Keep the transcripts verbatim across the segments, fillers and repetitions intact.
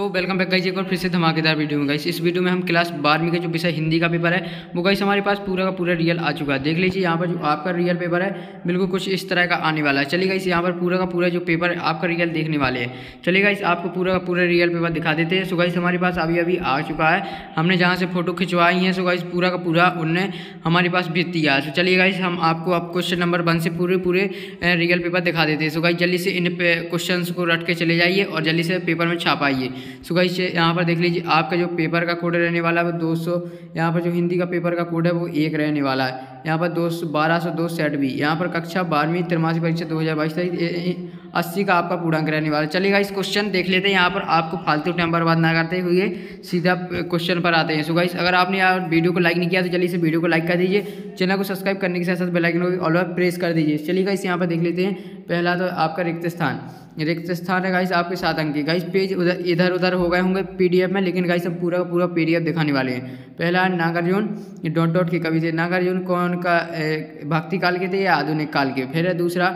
तो welcome back guys, एक और फिर से धमाकेदार वीडियो में गाइस। इस वीडियो में हम क्लास बारहवीं का जो विषय हिंदी का पेपर है वो गाइस हमारे पास पूरा का पूरा रियल आ चुका है। देख लीजिए यहाँ पर जो आपका रियल पेपर है बिल्कुल कुछ इस तरह का आने वाला है। चलिए गाइस यहाँ पर पूरा का पूरा जो पेपर है आपका रियल देखने वाले हैं। चलिए गाइस आपको पूरा का पूरा रियल पेपर दिखा देते हैं। सो गाइस हमारे पास अभी अभी आ चुका है, हमने जहाँ से फोटो खिंचवाई हैं सो गाइस पूरा का पूरा उनने हमारे पास भेज दिया है। सो चलिए गाइस हम आपको अब क्वेश्चन नंबर वन से पूरे पूरे रियल पेपर दिखा देते हैं। सो गाइस जल्दी से इन क्वेश्चन को रट के चले जाइए और जल्दी से पेपर में छापाइए। सो गाइस यहाँ पर देख लीजिए आपका जो पेपर का कोड रहने वाला है वो दो सौ, यहाँ पर जो हिंदी का पेपर का कोड है वो एक रहने वाला है। यहाँ पर दो सौ बारह सौ दो सेट भी, यहाँ पर कक्षा बारहवीं त्रैमासिक परीक्षा दो हज़ार बाईस तारीख अस्सी का आपका पूर्णांक रहने वाला है। चलिएगा इस क्वेश्चन देख लेते हैं। यहाँ पर आपको फालतू टाइम बर्बाद ना करते हुए सीधा क्वेश्चन पर आते हैं। सो गाइस अगर आपने यार वीडियो को लाइक नहीं किया तो जल्दी से वीडियो को लाइक कर दीजिए, चैनल को सब्सक्राइब करने के साथ साथ बेल आइकन को भी ऑल पर प्रेस कर दीजिए। चलिए गाइस यहाँ पर देख लेते हैं। पहला तो आपका रिक्त स्थान, रिक्त स्थान है गाइस आपके सात अंक की। गाइस पेज उधर इधर उधर हो गए होंगे पीडीएफ में, लेकिन गाइस हम पूरा पूरा पीडीएफ दिखाने वाले हैं। पहला नागार्जुन डॉट डॉट के कवि थे। नागार्जुन कौन का, भक्ति काल के थे या आधुनिक काल के। फिर दूसरा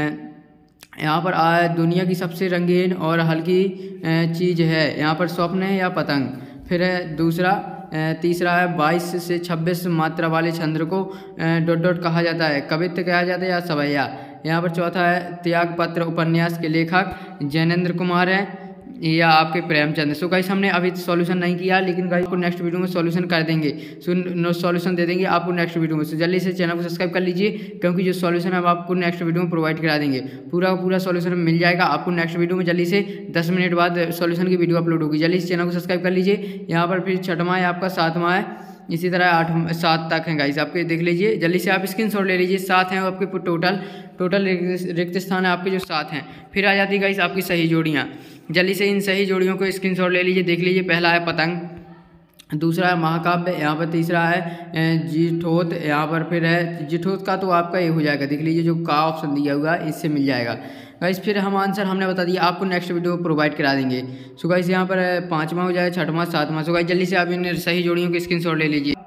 यहाँ पर आ, दुनिया की सबसे रंगीन और हल्की चीज़ है, यहाँ पर स्वप्न है या पतंग। फिर है दूसरा तीसरा है बाईस से छब्बीस मात्रा वाले छंद को डॉट डॉट कहा जाता है, कवित्व कहा जाता है या सवैया। यहाँ पर चौथा है त्यागपत्र उपन्यास के लेखक जैनेन्द्र कुमार हैं या आपके प्रेमचंद। सो गाइस हमने अभी सॉल्यूशन नहीं किया, लेकिन गाइस को नेक्स्ट वीडियो में सॉल्यूशन कर देंगे। सो सॉल्यूशन दे देंगे आपको नेक्स्ट वीडियो में। सो जल्दी से चैनल को सब्सक्राइब कर लीजिए, क्योंकि जो सॉल्यूशन है हम आपको नेक्स्ट वीडियो में प्रोवाइड करा देंगे। पूरा पूरा सॉल्यूशन मिल जाएगा आपको नेक्स्ट वीडियो में। जल्दी से दस मिनट बाद सॉल्यूशन की वीडियो अपलोड होगी। जल्दी से चैनल को सब्सक्राइब कर लीजिए। यहाँ पर फिर छठवां है आपका, सातवां है, इसी तरह आठ सात तक हैं गाइस आपके। देख लीजिए जल्दी से आप स्क्रीनशॉट ले लीजिए। सात हैं आपके टोटल टोटल रिक्त स्थान है आपके जो सात हैं। फिर आ जाती है गाइस आपकी सही जोड़ियाँ। जल्दी से इन सही जोड़ियों को स्क्रीनशॉट ले लीजिए। देख लीजिए पहला है पतंग, दूसरा है महाकाव्य, यहाँ पर तीसरा है जिठोत, यहाँ पर फिर है जिठोत का तो आपका ये हो जाएगा। देख लीजिए जो का ऑप्शन दिया हुआ है इससे मिल जाएगा गाइस। फिर हम आंसर हमने बता दिया, आपको नेक्स्ट वीडियो प्रोवाइड करा देंगे। सो गाइस यहाँ पर पाँचवा हो जाएगा, छठवां सातवां। सो गाइस जल्दी से आप इन सही जोड़ियों के स्क्रीनशॉट ले लीजिए।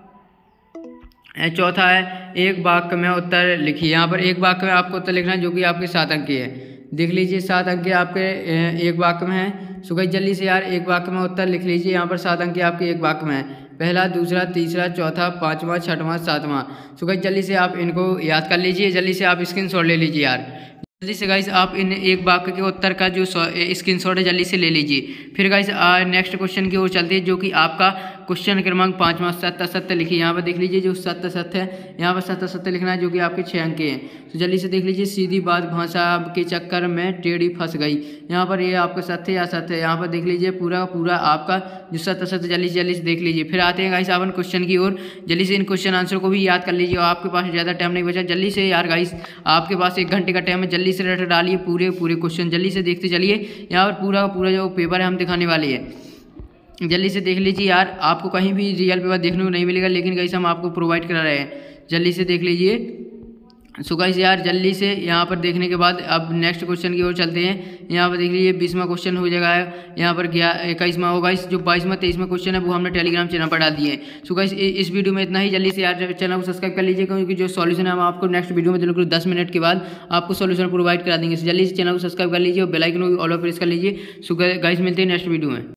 चौथा है एक वाक्य में उत्तर लिखिए। यहाँ पर एक वाक्य में आपको उत्तर लिखना है जो कि आपके सात अंक की है। देख लीजिए सात अंक के आपके एक वाक्य में है। सो गाइस जल्दी से यार एक वाक्य में उत्तर लिख लीजिए। यहाँ पर सात अंक के आपके एक वाक्य में है, पहला दूसरा तीसरा चौथा पाँचवा छठवां सातवां। सो गाइस जल्दी से आप इनको याद कर लीजिए। जल्दी से आप स्क्रीनशॉट ले लीजिए यार। जल्दी से गाइस आप इन एक वाक्य के उत्तर का जो स्क्रीनशॉट है जल्दी से ले लीजिए। फिर गाइस नेक्स्ट क्वेश्चन की ओर चलते हैं, जो कि आपका क्वेश्चन क्रमांक पाँचवा सत्य सत्य लिखिए। यहाँ पर देख लीजिए जो सत्य सत्य है, यहाँ पर सत्य सत्य लिखना है जो कि आपके छः अंक के हैं। तो जल्दी से देख लीजिए सीधी बात भाषा के चक्कर में टेढ़ी फंस गई। यहाँ पर ये आपका सत्य या सत्य है। यहाँ पर देख लीजिए पूरा पूरा आपका जो सत्य सत्य जल्दी जल्दी से देख लीजिए। फिर आते हैं गाइस अपन क्वेश्चन की ओर। जल्दी से इन क्वेश्चन आंसर को भी याद कर लीजिए और आपके पास ज़्यादा टाइम नहीं बचा। जल्दी से यार गाइस आपके पास एक घंटे का टाइम है, जल्दी से रट डालिए पूरे पूरे क्वेश्चन। जल्दी से देखते चलिए। यहाँ पर पूरा पूरा जो पेपर है हम दिखाने वाले हैं। जल्दी से देख लीजिए यार, आपको कहीं भी रियल पेपर देखने को नहीं मिलेगा, लेकिन गाइस हम आपको प्रोवाइड करा रहे हैं। जल्दी से देख लीजिए। सो गाइस यार जल्दी से यहाँ पर देखने के बाद अब नेक्स्ट क्वेश्चन की ओर चलते हैं। यहाँ पर देख लीजिए बीसवां क्वेश्चन हो जाएगा है। यहाँ पर ग्यारह इक्कीसवां होगा। इस जो बाईसवां तेईसवां क्वेश्चन है वो हमने टेलीग्राम चैनल पर डाल दिए हैं। सो गाइस इस वीडियो में इतना ही। जल्दी से यार चैनल को सब्सक्राइब कर लीजिए, क्योंकि जो सॉल्यूशन है हम आपको नेक्स्ट वीडियो में बिल्कुल दस मिनट के बाद आपको सॉल्यूशन प्रोवाइड करा देंगे। जल्दी से चैनल को सब्सक्राइब कर लीजिए और बेल आइकन को ऑल पर प्रेस कर लीजिए। सो गाइस मिलते हैं नेक्स्ट वीडियो में।